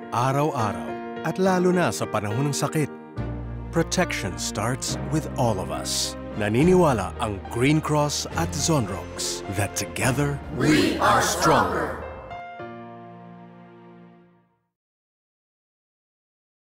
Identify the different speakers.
Speaker 1: araw-araw at lalo na sa panahon ng sakit. Protection starts with all of us. Naniniwala ang Green Cross at Zonrox that together,
Speaker 2: we are stronger.